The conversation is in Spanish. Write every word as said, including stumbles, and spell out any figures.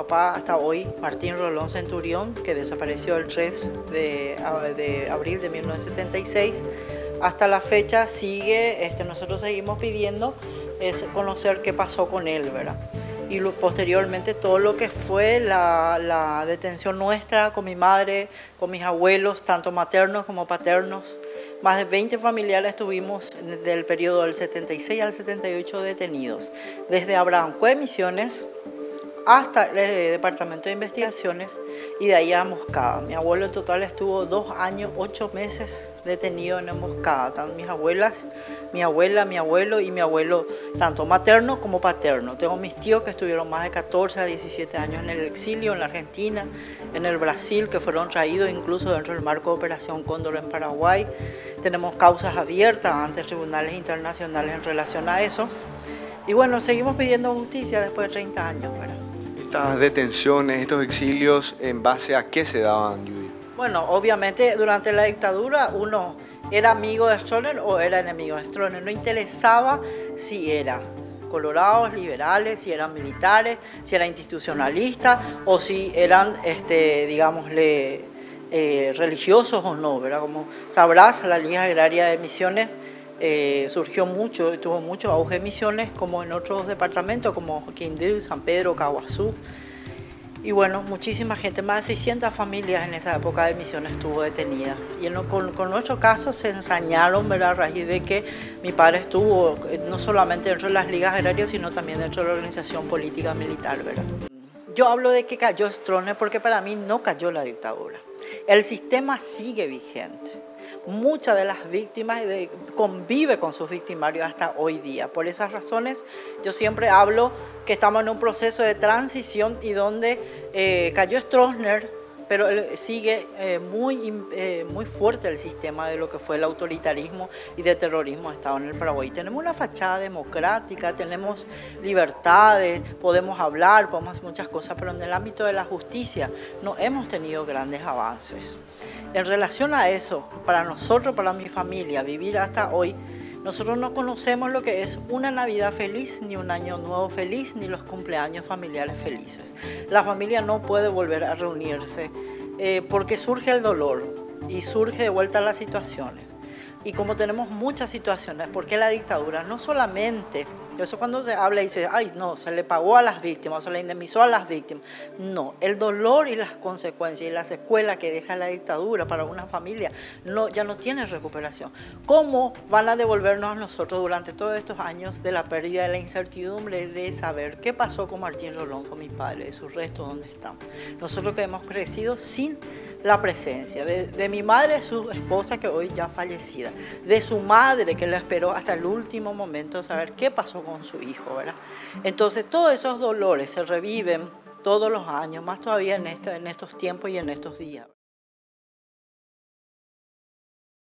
papá hasta hoy, Martín Rolón Centurión, que desapareció el tres de, de abril de mil novecientos setenta y seis. Hasta la fecha sigue, este, nosotros seguimos pidiendo es conocer qué pasó con él, ¿verdad? Y lo, posteriormente todo lo que fue la, la detención nuestra con mi madre, con mis abuelos, tanto maternos como paternos. Más de veinte familiares tuvimos del periodo del setenta y seis al setenta y ocho detenidos, desde Abraham Cue Misiones hasta el Departamento de Investigaciones y de ahí a Emboscada. Mi abuelo en total estuvo dos años, ocho meses detenido en Emboscada, tanto mis abuelas, mi abuela, mi abuelo y mi abuelo, tanto materno como paterno. Tengo mis tíos que estuvieron más de catorce a diecisiete años en el exilio, en la Argentina, en el Brasil, que fueron traídos incluso dentro del marco de Operación Cóndor en Paraguay. Tenemos causas abiertas ante tribunales internacionales en relación a eso. Y bueno, seguimos pidiendo justicia después de treinta años, ¿verdad? Estas detenciones, estos exilios, ¿en base a qué se daban, Judith? Bueno, obviamente durante la dictadura uno era amigo de Stroessner o era enemigo de Stroessner. No interesaba si era colorados, liberales, si eran militares, si eran institucionalistas o si eran, este, digámosle, eh, religiosos o no, ¿verdad? Como sabrás, la Liga Agraria de Misiones Eh, surgió mucho, tuvo mucho auge en Misiones, como en otros departamentos, como Quindío, San Pedro, Caguazú. Y bueno, muchísima gente, más de seiscientas familias en esa época de Misiones estuvo detenida. Y en lo, con, con nuestro caso se ensañaron, ¿verdad? A raíz de que mi padre estuvo no solamente dentro de las ligas agrarias, sino también dentro de la organización política militar, ¿verdad? Yo hablo de que cayó Stroessner porque para mí no cayó la dictadura. El sistema sigue vigente. Muchas de las víctimas de, convive con sus victimarios hasta hoy día. Por esas razones yo siempre hablo que estamos en un proceso de transición y donde eh, cayó Stroessner, pero sigue eh, muy, eh, muy fuerte el sistema de lo que fue el autoritarismo y de terrorismo de Estado en el Paraguay. Tenemos una fachada democrática, tenemos libertades, podemos hablar, podemos hacer muchas cosas, pero en el ámbito de la justicia no hemos tenido grandes avances. En relación a eso, para nosotros, para mi familia, vivir hasta hoy, nosotros no conocemos lo que es una Navidad feliz, ni un Año Nuevo feliz, ni los cumpleaños familiares felices. La familia no puede volver a reunirse eh, porque surge el dolor y surge de vuelta las situaciones. Y como tenemos muchas situaciones, porque la dictadura no solamente, eso cuando se habla y dice, ay no, se le pagó a las víctimas, se le indemnizó a las víctimas. No, el dolor y las consecuencias y la secuela que deja la dictadura para una familia no, ya no tiene recuperación. ¿Cómo van a devolvernos a nosotros durante todos estos años de la pérdida, de la incertidumbre de saber qué pasó con Martín Rolón, con mi padre, de sus restos, dónde están? Nosotros que hemos crecido sin la presencia de, de mi madre, su esposa que hoy ya fallecida, de su madre que la esperó hasta el último momento de saber qué pasó con su hijo, ¿verdad? Entonces todos esos dolores se reviven todos los años, más todavía en, este, en estos tiempos y en estos días.